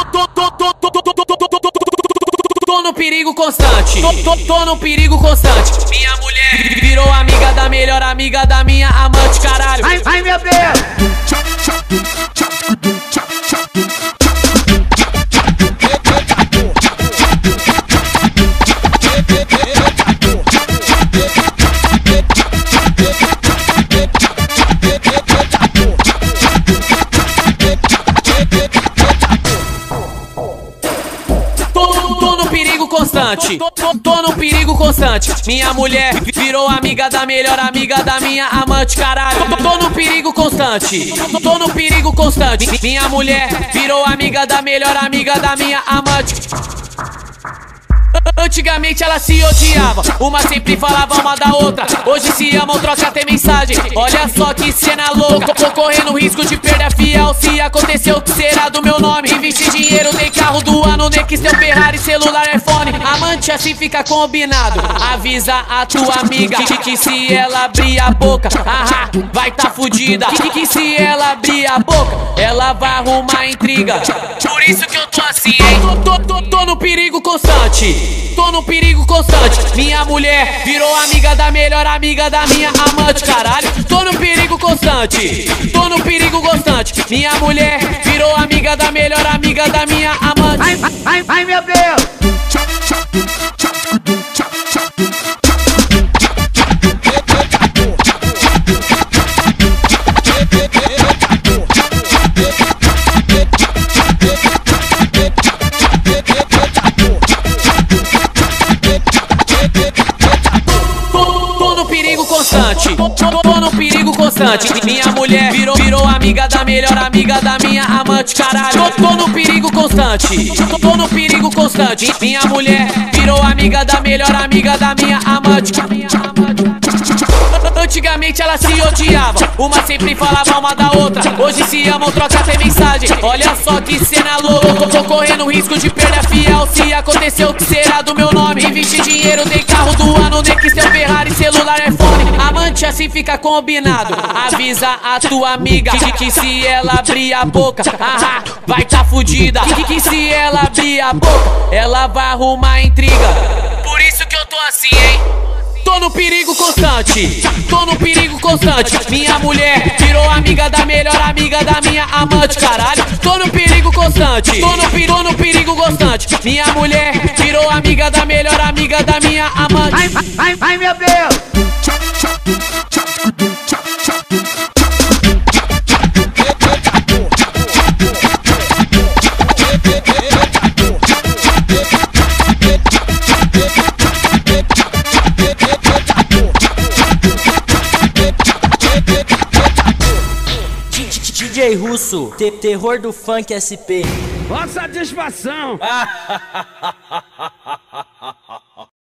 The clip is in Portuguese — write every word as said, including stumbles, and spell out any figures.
Tô, tô, tô, tô, tô, tô, tô, tô, tô, tô no perigo constante. Tô, tô, tô no perigo constante. Minha mulher virou amiga da melhor amiga da minha amante, caralho. Ai, ai, meu Deus! Constante. Tô, tô, tô no perigo constante. Minha mulher virou amiga da melhor amiga da minha amante, caralho. Tô, tô no perigo constante. Tô, tô no perigo constante. Minha mulher virou amiga da melhor amiga da minha amante. Antigamente elas se odiavam, uma sempre falava uma da outra. Hoje se amam, troca até mensagem. Olha só que cena louca. Tô correndo risco de perder a fiel. Se aconteceu, o que será do meu nome? Investi dinheiro, tem carro do ano, Nex, teu Ferrari, celular, iPhone. Amante assim fica combinado. Avisa a tua amiga que, que se ela abrir a boca, ah, vai tá fudida. Que, que se ela abrir a boca, ela vai arrumar intriga. Por isso que eu tô assim, hein? Tô, tô, tô, tô no perigo constante. Tô no perigo constante. Minha mulher virou amiga da melhor amiga da minha amante, caralho. Tô no perigo constante. Tô no perigo constante. Minha mulher virou amiga da melhor amiga da minha amante. Ai, ai, ai, meu Deus! Constante. Tô, tô, tô no perigo constante. Minha mulher virou, virou amiga da melhor amiga da minha amante, caralho. Tô, tô no perigo constante. Tô, tô no perigo constante. Minha mulher virou amiga da melhor amiga da minha amante. Antigamente elas se odiavam, uma sempre falava uma da outra. Hoje se amam, troca até mensagem. Olha só que cena louca. Tô correndo risco de perder a fiel. Se aconteceu, o que será do meu nome? Investi dinheiro, tem carro do ano, Nex, teu Ferrari, celular, iPhone. Amante assim fica combinado. Avisa a tua amiga que, que se ela abrir a boca, ah, vai tá fudida. Que, que se ela abrir a boca, ela vai arrumar intriga. Por isso que eu tô assim, hein? Tô no perigo constante. Tô no perigo constante. Minha mulher virou amiga da melhor amiga da minha amante, caralho. Tô no perigo constante. Tô no, tô no perigo constante. Minha mulher virou amiga da melhor amiga da minha amante. Ai, ai, ai, meu Deus! D J Russo, te terror do funk S P. Ó satisfação!